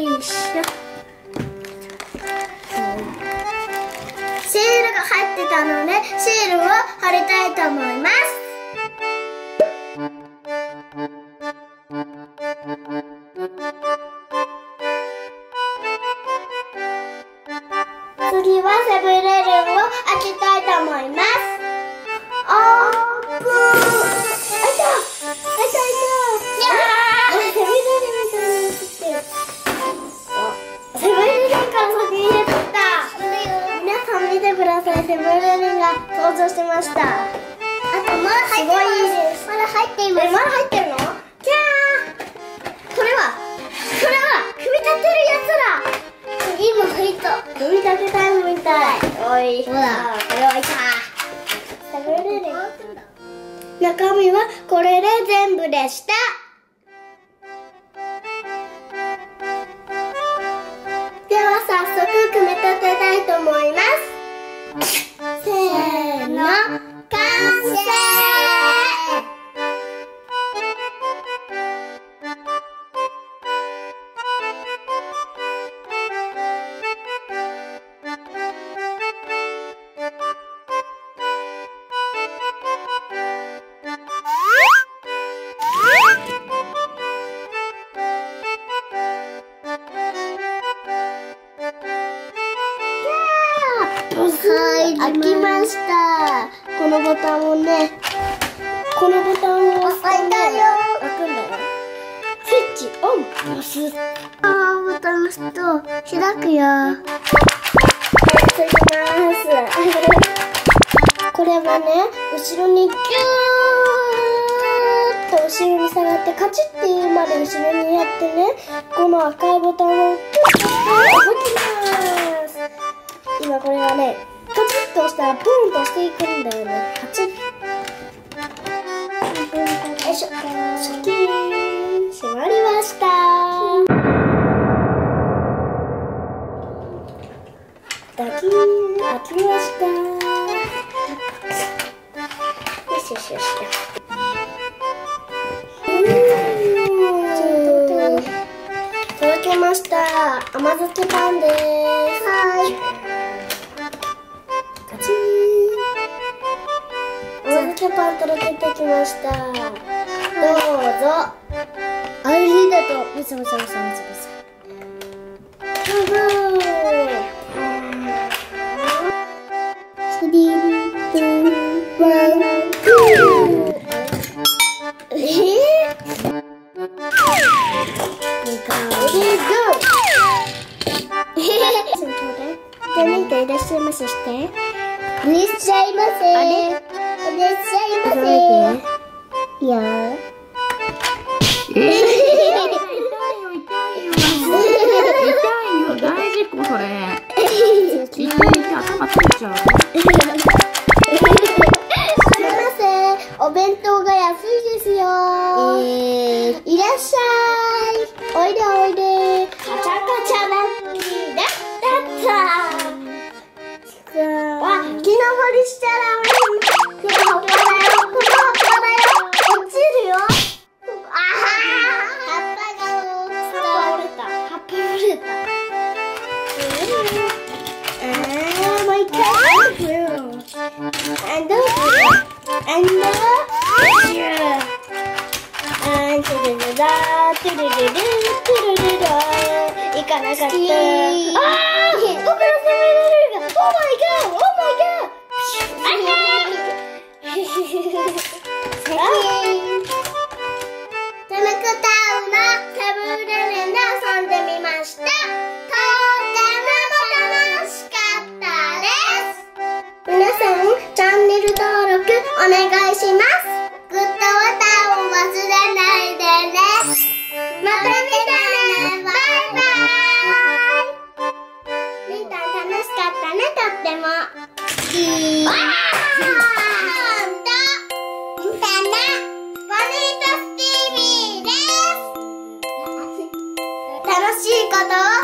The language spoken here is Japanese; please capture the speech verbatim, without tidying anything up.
いしょ。シールが入ってたのでシールを貼りたいと思います。次はセブンイレブンを開けたいと思います。オープン。開いた開いた開いた。セブンイレブンみたいに映ってる。セブンイレブンから先に出てきた。皆さん見てください。セブンイレブンが登場しました。あとまだ入ってます。すごいです。まだ入っています。え、まだ入ってるの？じゃあこれはこれは組み立てるやつだ。今入った。組み立てタイムみたい。おい。ほら、これはいた。セブンイレブン。中身はこれで全部でした。では早速組み立てたいと思います。せーの、完成。開きました。このボタンをね、このボタンを押すとね、開くんだよ。スイッチオン。押す。あー、ボタン押すと開くよ。ついてます。これはね、後ろにギューッと後ろに下がってカチッっていうまで後ろにやってね、この赤いボタンをギュッと動きます。今これがね、カチッと押したらブーンと押していくんだよね。カチッ。よいしょ。シャキーン。閉まりました。ダキーン。開きました。よしよしよし。うーん。届けました。甘酒パンです。はい。甘酒パン届けてきました。どうぞ。ありがとう。むさむさむさむさむさ。どうぞ。スリー、ツー、ワン、ゴー。えぇ？じゃあなんかいらっしゃいませして。いらっしゃいませ。あれ？いらっしゃいませ。いやー。 えー、痛いよ痛いよ痛いよ大事故それ。痛い痛い頭ついちゃう。 すみません、お弁当が安いですよ。えー、いらっしゃい。おいでおいで。カチャカチャラッキーだった。わ、木登りしちゃダメ。この葉っぱだよ。この葉っぱだよ。落ちるよ。ああ、葉っぱが折れた。葉っぱ折れた。ああ、もう一回。And and and トゥルルダートゥルルルトゥルルダー。いかなかった。ああ、僕のセブンイレブンが。Oh my god! Oh my god! セムクタウンのセブンイレブンで遊んでみました。とっても楽しかったです。皆さんチャンネル登録お願いします。グッドボタンを忘れないでね。また見てね。バイバイ。みーたん楽しかったね。とっても。いい。わー。ほんと。みーたんな。ボニートスティービーです。楽しいことを